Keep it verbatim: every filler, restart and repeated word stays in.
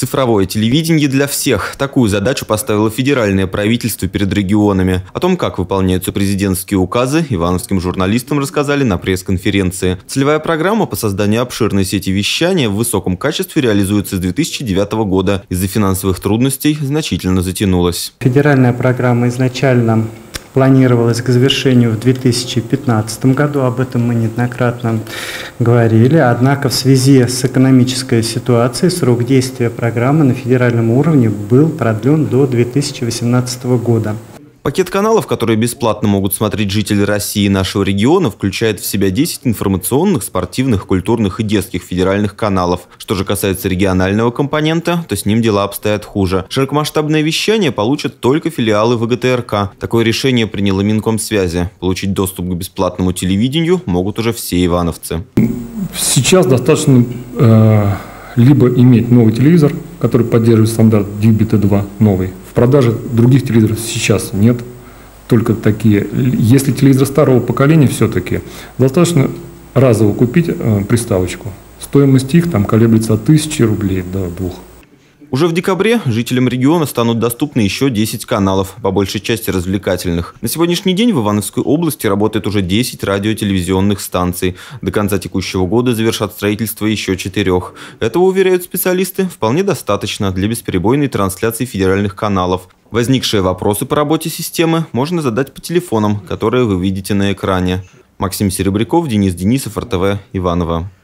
Цифровое телевидение для всех. Такую задачу поставило федеральное правительство перед регионами. О том, как выполняются президентские указы, ивановским журналистам рассказали на пресс-конференции. Целевая программа по созданию обширной сети вещания в высоком качестве реализуется с две тысячи девятого года. Из-за финансовых трудностей значительно затянулась. Федеральная программа изначально планировалась к завершению в две тысячи пятнадцатом году, об этом мы неоднократно говорили, однако в связи с экономической ситуацией срок действия программы на федеральном уровне был продлен до две тысячи восемнадцатого года. Пакет каналов, которые бесплатно могут смотреть жители России и нашего региона, включает в себя десять информационных, спортивных, культурных и детских федеральных каналов. Что же касается регионального компонента, то с ним дела обстоят хуже. Широкомасштабное вещание получат только филиалы ВГТРК. Такое решение приняло Минкомсвязи. Получить доступ к бесплатному телевидению могут уже все ивановцы. Сейчас достаточно э, либо иметь новый телевизор, который поддерживает стандарт ди би тэ два новый. В продаже других телевизоров сейчас нет, только такие. Если телевизор старого поколения, все-таки достаточно разово купить э, приставочку. Стоимость их там колеблется от тысячи рублей до двух. Уже в декабре жителям региона станут доступны еще десять каналов, по большей части развлекательных. На сегодняшний день в Ивановской области работает уже десять радиотелевизионных станций. До конца текущего года завершат строительство еще четырех. Этого, уверяют специалисты, вполне достаточно для бесперебойной трансляции федеральных каналов. Возникшие вопросы по работе системы можно задать по телефонам, которые вы видите на экране. Максим Серебряков, Денис Денисов, эр тэ вэ, Иваново.